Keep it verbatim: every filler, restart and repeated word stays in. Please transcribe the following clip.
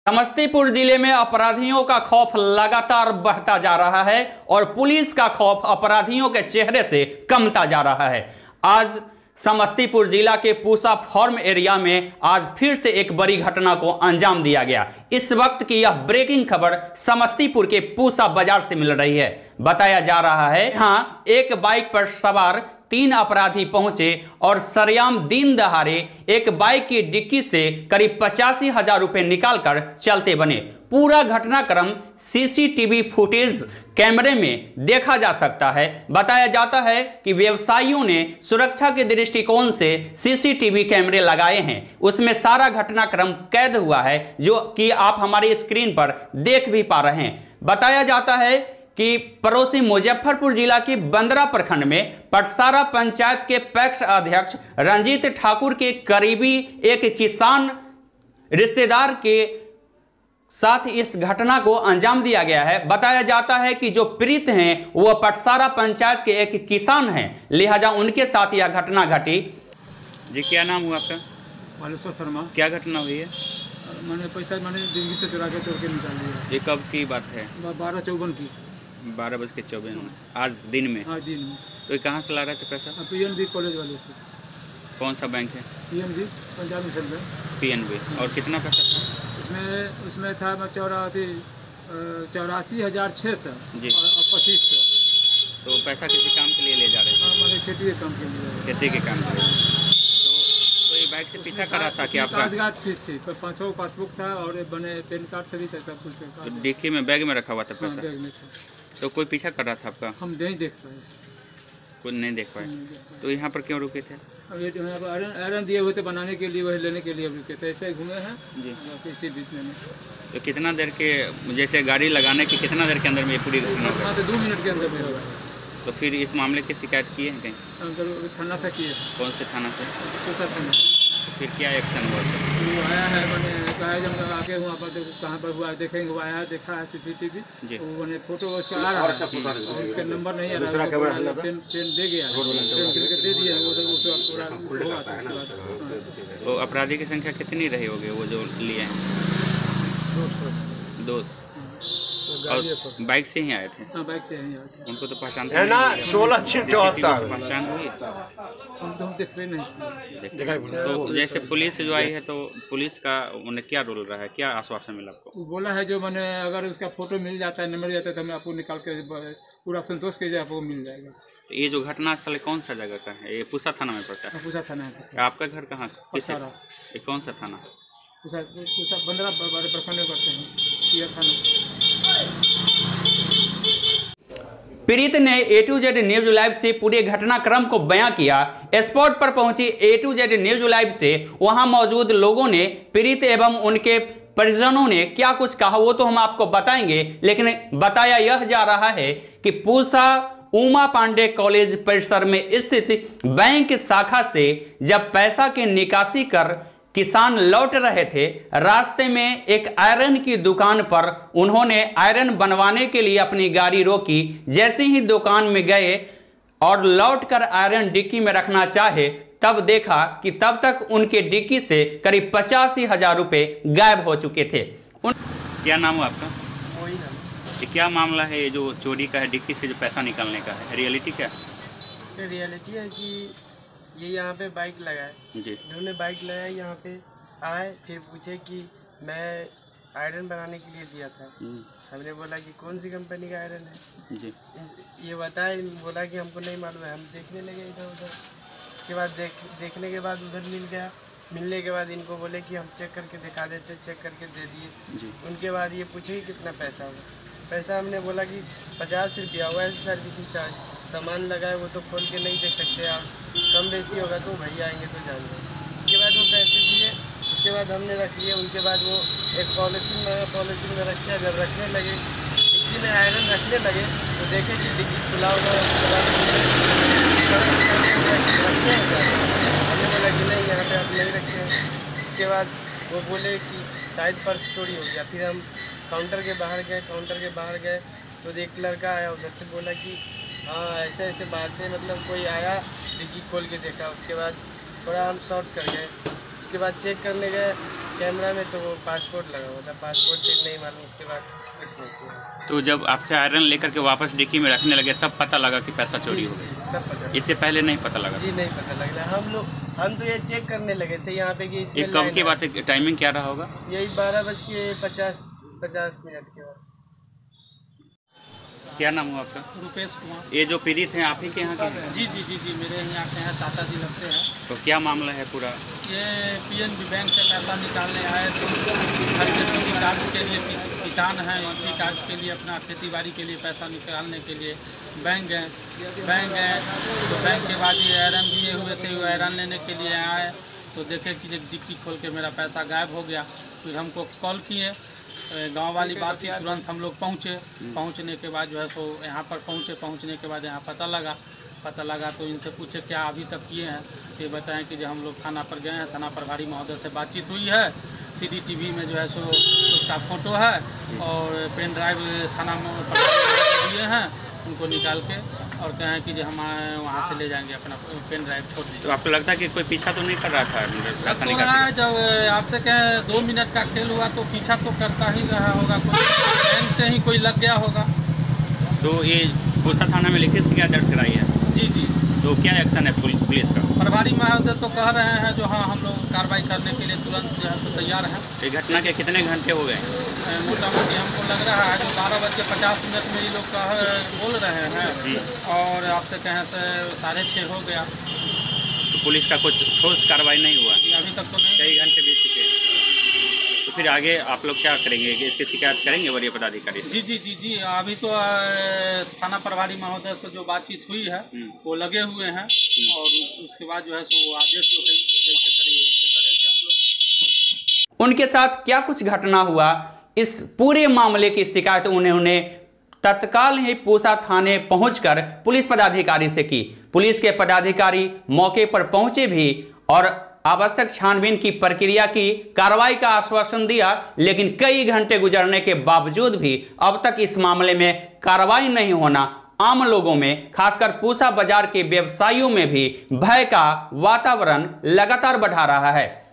समस्तीपुर जिले में अपराधियों का खौफ लगातार बढ़ता जा रहा है और पुलिस का खौफ अपराधियों के चेहरे से कमता जा रहा है। आज समस्तीपुर जिला के पूसा फार्म एरिया में आज फिर से एक बड़ी घटना को अंजाम दिया गया। इस वक्त की यह ब्रेकिंग खबर समस्तीपुर के पूसा बाजार से मिल रही है। बताया जा रहा है यहाँ एक बाइक पर सवार तीन अपराधी पहुंचे और सरेआम दिन दहाड़े एक बाइक की डिक्की से करीब पचासी हजार रुपए निकालकर चलते बने। पूरा घटनाक्रम सीसीटीवी फुटेज कैमरे में देखा जा सकता है। बताया जाता है कि व्यवसायियों ने सुरक्षा के दृष्टिकोण से सीसीटीवी कैमरे लगाए हैं, उसमें सारा घटनाक्रम कैद हुआ है जो कि आप हमारी स्क्रीन पर देख भी पा रहे हैं। बताया जाता है कि पड़ोसी मुजफ्फरपुर जिला के बंदरा प्रखंड में पटसारा पंचायत के पैक्स अध्यक्ष रंजीत ठाकुर के करीबी एक किसान रिश्तेदार के साथ इस घटना को अंजाम दिया गया है। बताया जाता है कि जो पीड़ित हैं वह पटसारा पंचायत के एक किसान हैं, लिहाजा उनके साथ यह घटना घटी। जी, क्या नाम हुआ आपका? बालेश्वर शर्मा। क्या घटना हुई है? मैंने पैसा मैंने दिल्ली से चुरा के तोड़ के निकाल लिया। ये कब की बात है? बारह चौवन की। बारह बज के चौबीस आज दिन में? हाँ, दिन में। तो ये कहाँ से ला रहे थे पैसा? पीएनबी कॉलेज वाले से। कौन सा बैंक है? PNB, Punjab national bank. PNB. और कितना पैसा था उसमें? उसमें था चौरासी चौरासी हजार छः सौ जी और पच्चीस सौ। तो पैसा किसी काम के लिए ले जा रहे थे? हमारे खेती के काम के लिए। खेती के काम के लिए। तो कोई बाइक से पीछा कर रहा था कि आपका? कागजात ठीक थी, पाँच सौ पासबुक था और बने पैन कार्ड खरीद था, सब कुछ। तो डिक्की में बैग में रखा हुआ था पैसा? बैग में था। तो कोई पीछा कर रहा था आपका? हम नहीं देख पाए। कुछ नहीं देख पाए। तो यहाँ पर क्यों रुके थे? अब ये यहाँ पर आयरन आयरन दिए हुए थे बनाने के लिए, वही लेने के लिए रुके थे। ऐसे घूमे हैं जी, बस इसी बीच में। तो कितना देर के, जैसे गाड़ी लगाने की कितना देर के अंदर में ये पूरी घटना हाँ, तो दो मिनट के अंदर में होगा। तो फिर इस मामले की शिकायत किए हैं कहीं? अंदर थाना से किए। कौन से थाना से? पूसा थाना। तो फिर क्या एक्शन हुआ? वो आया है, मैंने कहा है जब आके वहाँ पर कहाँ पर हुआ देखेंगे। वो आया, देखा है सीसीटीवी, वो मैंने फोटो उसका आ रहा है, उसका नंबर नहीं आ रहा है, पेन पेन दे गया, पेन करके दे दिया। वो हुआ था उसके बाद। तो अपराधी की संख्या कितनी रही होगी वो जो लिए हैं? दो। और बाइक से ही आए थे? हाँ, बाइक से ही आए थे। उनको तो पहचान है ना? सोलह छः चौहत्तर पहचान हुई? हम तो देख रहे नहीं। तो जैसे पुलिस जो आई है तो पुलिस का उन्हें क्या रोल रहा है, क्या आश्वासन मिला आपको? बोला है जो मैंने अगर उसका फोटो मिल जाता है, नंबर जाता है, तो मैं आपको निकाल के पूरा संतोष के जाए आपको मिल जाएगा। तो ये जो घटना स्थल कौन सा जगह का है? ये पूसा थाना में पड़ता है? पूसा थाना है। आपका घर कहाँ? ये कौन सा थाना? पूसा पूसा बंदरा बारे प्रखंड में करते हैं थाना। पीड़ित ने A to Z news live से पूरे घटनाक्रम को बयां किया। स्पॉट पर पहुंची A to Z news live से वहां मौजूद लोगों ने पीड़ित एवं उनके परिजनों ने क्या कुछ कहा वो तो हम आपको बताएंगे, लेकिन बताया यह जा रहा है कि पूसा उमा पांडे कॉलेज परिसर में स्थित बैंक शाखा से जब पैसा की निकासी कर किसान लौट रहे थे, रास्ते में एक आयरन की दुकान पर उन्होंने आयरन बनवाने के लिए अपनी गाड़ी रोकी। जैसे ही दुकान में गए और लौटकर आयरन डिक्की में रखना चाहे, तब देखा कि तब तक उनके डिक्की से करीब पचासी हजार रुपये गायब हो चुके थे। उन... क्या नाम है आपका? ये क्या मामला है ये जो चोरी का है, डिक्की से जो पैसा निकालने का है? रियलिटी क्या है? रियलिटी है कि ये यहाँ पे बाइक लगाए जी, इन्होंने बाइक लगाया, यहाँ पे आए, फिर पूछे कि मैं आयरन बनाने के लिए दिया था। हमने बोला कि कौन सी कंपनी का आयरन है जी, ये बताए। बोला कि हमको नहीं मालूम है। हम देखने लगे इधर उधर। उसके बाद देख देखने के बाद उधर मिल गया। मिलने के बाद इनको बोले कि हम चेक करके दिखा देते, चेक करके दे दिए। उनके बाद ये पूछे कि कितना पैसा हुआ। पैसा हमने बोला कि पचास रुपया हुआ है सर्विसिंग चार्ज। सामान लगा है वो तो खोल के नहीं देख सकते आप, कम बेसी होगा तो भैया आएंगे तो जान लो। उसके बाद वो पैसे दिए, उसके बाद हमने रख लिए। उनके बाद वो एक पॉलिथीन में पॉलिथीन में रखे। जब रखने लगे, डिग्गी में आयरन रखने लगे तो देखे कि डिग्गी खुला हुआ रखते हैं क्या? हमने बोला कि नहीं, यहाँ पे आप नहीं रखे हैं। उसके बाद वो बोले कि शायद पर्स चोरी हो गया। फिर हम काउंटर के बाहर गए। काउंटर के बाहर गए तो एक लड़का आया, उधर से बोला कि हाँ ऐसे ऐसे बात है, मतलब कोई आया, डिग्गी खोल के देखा। उसके बाद थोड़ा हम शॉर्ट कर गए। उसके बाद चेक करने गए कैमरा में तो वो पासपोर्ट लगा हुआ था, पासपोर्ट चेक नहीं मालूम, उसके बाद कुछ नहीं किया। तो जब आपसे आयरन लेकर के वापस डिक्की में रखने लगे तब पता लगा कि पैसा चोरी हो गया? तब पता इससे पहले नहीं पता लगा? जी नहीं पता लग रहा। हम लोग हम तो ये चेक करने लगे थे यहाँ पे कि ये कब की बात है, टाइमिंग क्या रहा होगा? यही बारह बज के पचास पचास मिनट के बाद। क्या नाम हुआ आपका? रुपेश कुमार। ये जो पीड़ित हैं आप ही के यहाँ के हैं? जी जी जी जी मेरे यहाँ के हैं, चाचा जी लगते हैं। तो क्या मामला है पूरा? ये पीएनबी बैंक से पैसा निकालने आए तो घर के किसी कार्य के लिए, किसान हैं, इसी कार्य के लिए, अपना खेती बाड़ी के लिए पैसा निकालने के लिए बैंक गए बैंक गए तो बैंक के बाद ये आयरन दिए हुए थे, वो आयरन लेने के लिए आए तो देखे कि डिक्की खोल के मेरा पैसा गायब हो गया। फिर हमको कॉल किए, गांव वाली बात थी, तुरंत हम लोग पहुँचे। पहुँचने के बाद जो है सो यहाँ पर पहुँचे, पहुँचने के बाद यहाँ पता लगा पता लगा तो इनसे पूछे क्या अभी तक किए हैं, तो ये बताएं कि जो हम लोग थाना पर गए हैं, थाना प्रभारी महोदय से बातचीत हुई है, सीसीटीवी में जो है सो उसका फोटो है और पेन ड्राइव थाना में दिए हैं, उनको निकाल के और कहें कि जो हम वहाँ से ले जाएंगे, अपना पेन ड्राइव छोड़ दीजिए। तो आपको लगता है कि कोई पीछा तो नहीं कर रहा था पैसा तो निकालने? जब आपसे कहें दो मिनट का खेल हुआ तो पीछा तो करता ही रहा होगा, कोई बैंक से ही कोई लग गया होगा। तो ये पूसा थाना में लिखित शिकायत दर्ज कराई है? जी जी। तो क्या एक्शन है पुलिस का? प्रभारी महोदय तो कह रहे हैं जो हाँ हम लोग कार्रवाई करने के लिए तुरंत जो है तो तैयार हैं। ये घटना के कितने घंटे हो गए? मोटा मोटी हमको लग रहा है जो बारह बज के पचास मिनट में ये लोग कह बोल रहे हैं और आपसे कहें से साढ़े छः हो गया। तो पुलिस का कुछ ठोस कार्रवाई नहीं हुआ? अभी तक तो नहीं। कई घंटे बीत चुके हैं, तो फिर आगे आप लोग क्या करेंगे? कि इसकी शिकायत करेंगे वरीय पदाधिकारी से? जी जी जी जी अभी तो थाना प्रभारी महोदय से जो बातचीत हुई है वो लगे हुए हैं और उसके बाद जो है सो वो आदेश जो जैसे करेंगे वैसे करेंगे हम लोग। उनके साथ क्या कुछ घटना हुआ, इस पूरे मामले की शिकायत उन्होंने तत्काल ही पूसा थाने पहुंचकर पुलिस पदाधिकारी से की। पुलिस के पदाधिकारी मौके पर पहुंचे भी और आवश्यक छानबीन की प्रक्रिया की, कार्रवाई का आश्वासन दिया, लेकिन कई घंटे गुजरने के बावजूद भी अब तक इस मामले में कार्रवाई नहीं होना आम लोगों में, खासकर पूसा बाजार के व्यवसायियों में भी भय का वातावरण लगातार बढ़ा रहा है।